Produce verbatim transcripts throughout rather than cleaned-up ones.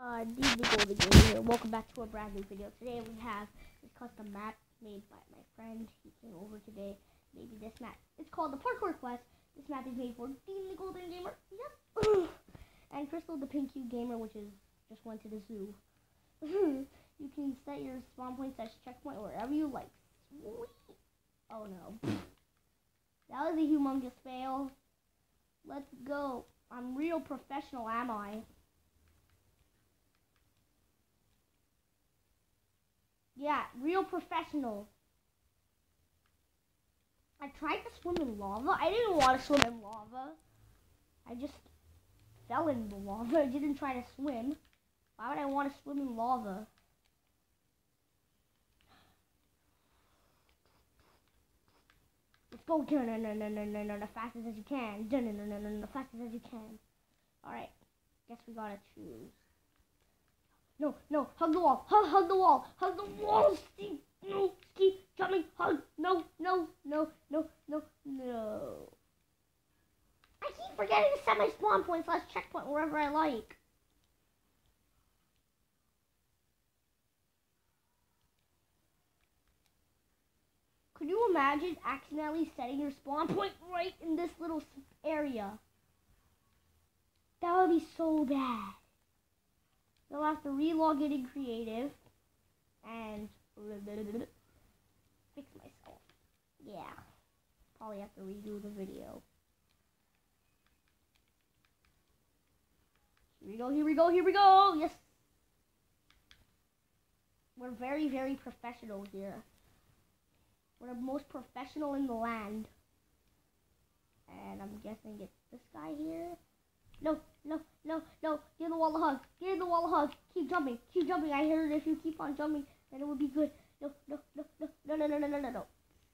Uh, D J Golden Gamer here. Welcome back to a brand new video. Today we have this custom map made by my friend. He came over today. Maybe this map. It's called the Parkour Quest. This map is made for D J Golden Gamer. Yep. And Crystal the Pink Cube Gamer, which is just went to the zoo. You can set your spawn point slash checkpoint wherever you like. Sweet. Oh no. That was a humongous fail. Let's go. I'm real professional, am I? Yeah, real professional. I tried to swim in lava. I didn't want to swim in lava. I just fell in the lava. I didn't try to swim. Why would I want to swim in lava? Let's go. No, no, no, no, no, no, no, the fastest as you can. No, no, no, no, no, the fastest as you can. All right. Guess we gotta choose. No, no, hug the wall, hug, hug the wall, hug the wall, Steve, no, keep coming, hug, no, no, no, no, no, no. I keep forgetting to set my spawn point slash checkpoint wherever I like. Could you imagine accidentally setting your spawn point right in this little area? That would be so bad. They'll have to relog it in creative and fix myself. Yeah. Probably have to redo the video. Here we go, here we go, here we go! Yes! We're very, very professional here. We're the most professional in the land. And I'm guessing it's this guy here. No, no, no, no. Give the wall a hug. Give the wall a hug. Keep jumping. Keep jumping. I heard if you keep on jumping, then it would be good. No, no, no, no, no, no, no, no, no, no, no.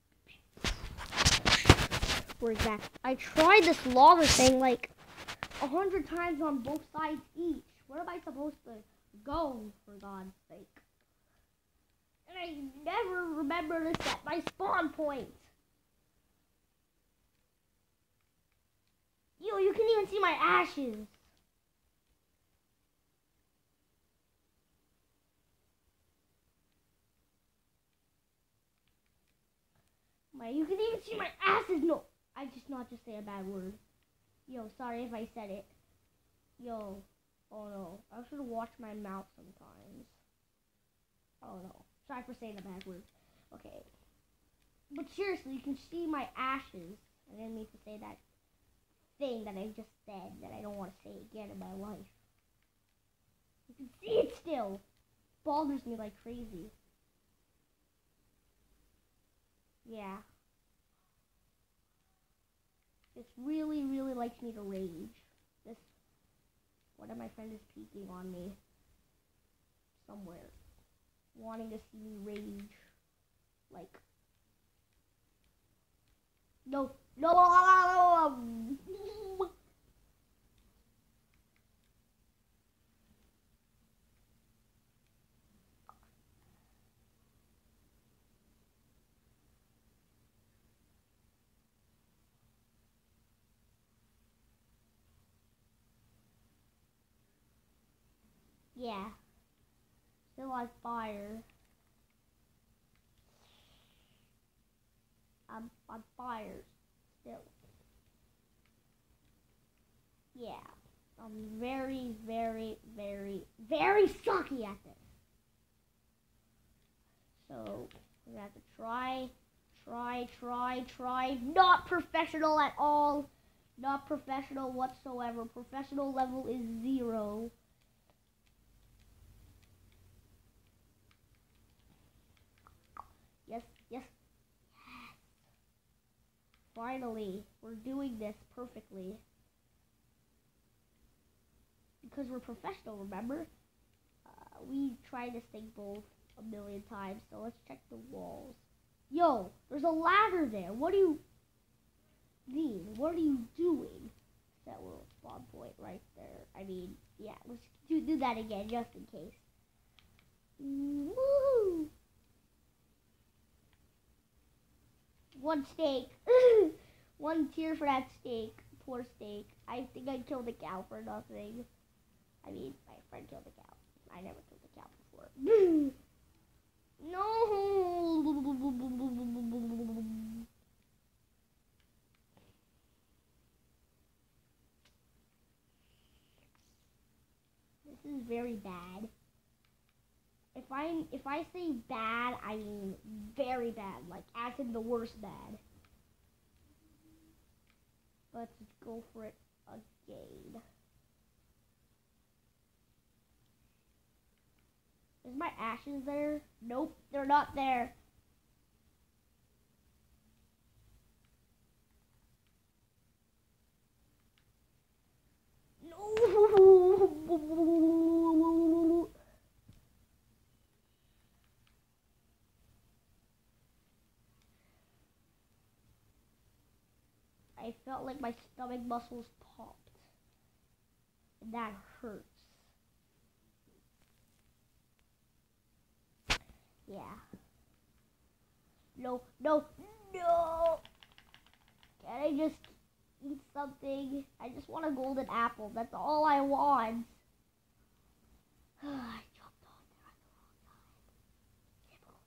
Where's that? I tried this lava thing like a hundred times on both sides each. Where am I supposed to go, for God's sake? And I never remember to set my spawn point. Yo, you can even see my ashes. My, you can even see my ashes. No, I just not just say a bad word. Yo, sorry if I said it. Yo, oh no, I should watch my mouth sometimes. Oh no, sorry for saying a bad word. Okay, but seriously, you can see my ashes. I didn't mean to say that thing that I just said that I don't want to say again in my life. You can see it still. Bothers me like crazy. Yeah. This really, really likes me to rage. This, one of my friends is peeking on me somewhere, wanting to see me rage. Like, no, no, no. Yeah, still on fire. I'm on fire still. Yeah, I'm very, very, very, very sucky at this. So we're gonna have to try, try, try, try. Not professional at all. Not professional whatsoever. Professional level is zero. Yes, yes, yes. Finally, we're doing this perfectly. Because we're professional, remember? Uh, we tried this thing both a million times, so let's check the walls. Yo, there's a ladder there. What do you mean? What are you doing? Set little spawn point right there. I mean, yeah, let's do, do that again, just in case. Woo! One steak. One tear for that steak. Poor steak. I think I killed a cow for nothing. I mean, my friend killed a cow. I never killed a cow before. No. This is very bad. If I if I say bad, I mean very bad, like as in the worst bad. Let's go for it again. Is my ashes there? Nope, they're not there. No. I felt like my stomach muscles popped. And that hurts. Yeah. No, no, no! Can I just eat something? I just want a golden apple. That's all I want. I jumped off there at the wrong time. Typical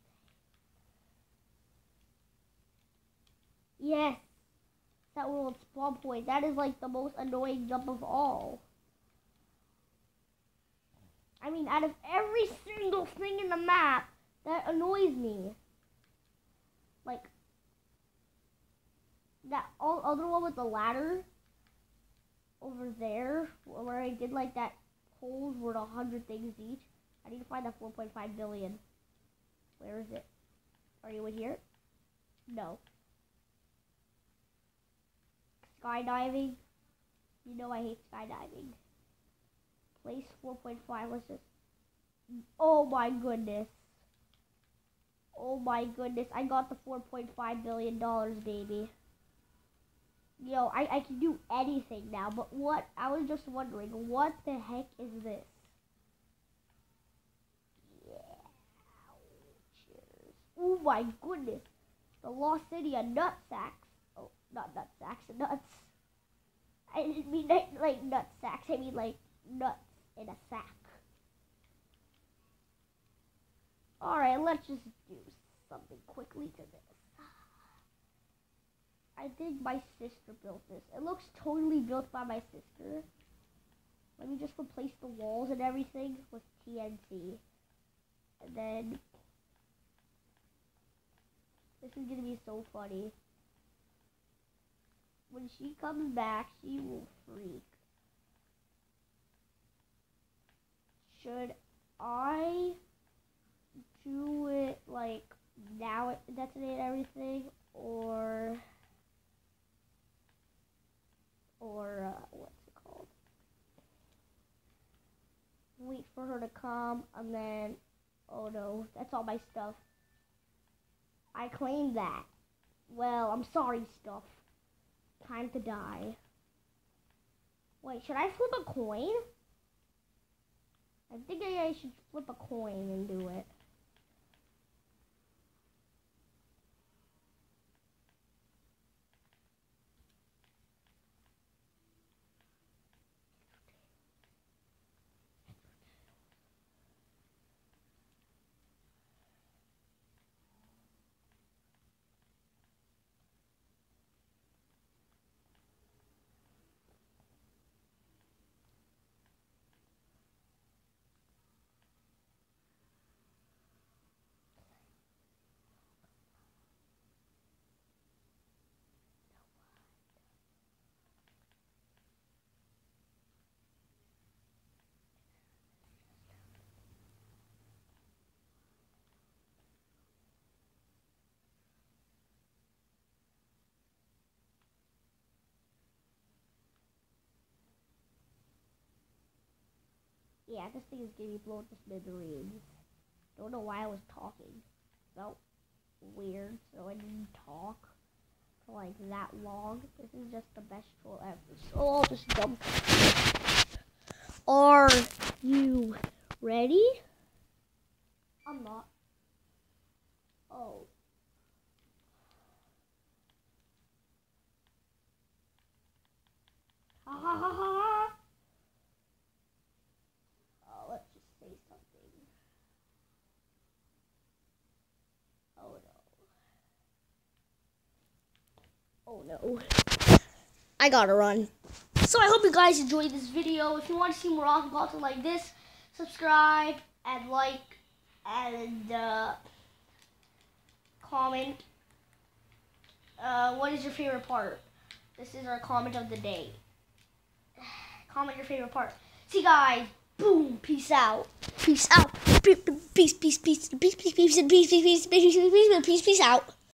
day. Yes! That little spawn point. That is like the most annoying jump of all. I mean, out of every single thing in the map, that annoys me. Like, that all other one with the ladder over there, where I did like that holes worth a hundred things each. I need to find that four point five billion. Where is it? Are you in here? No. Skydiving. You know I hate skydiving. Place four point five. Let's just. Oh my goodness. Oh my goodness. I got the four point five billion dollars, baby. Yo, I, I can do anything now, but what? I was just wondering, what the heck is this? Yeah. Cheers. Oh my goodness. The Lost City of nut sacks. Oh, not nut sacks, nuts. I didn't mean like, like nut sacks. I mean like nuts in a sack. Alright, let's just do something quickly to this. I think my sister built this. It looks totally built by my sister. Let me just replace the walls and everything with T N T. And then this is gonna be so funny. When she comes back, she will freak. Should I do it like now it detonate everything, or or uh, what's it called? Wait for her to come, and then oh no, that's all my stuff. I claimed that. Well, I'm sorry, stuff. Time to die. Wait, should I flip a coin? I think I should flip a coin and do it. Yeah, this thing is getting blown to smithereens. Don't know why I was talking. Felt weird, so I didn't talk for like that long. This is just the best troll ever. So I'll just jump. Are you ready? I'm not. Oh. Ha ha ha ha! Oh, let's just say something. Oh no. I gotta run. So I hope you guys enjoyed this video. If you want to see more awesome content like this, subscribe and like and uh, comment. Uh, what is your favorite part? This is our comment of the day. Comment your favorite part. See you guys. Boom. Peace out. Peace out. Peace, peace, peace, peace, peace, peace, peace, peace, peace, peace, peace, peace, peace, peace out.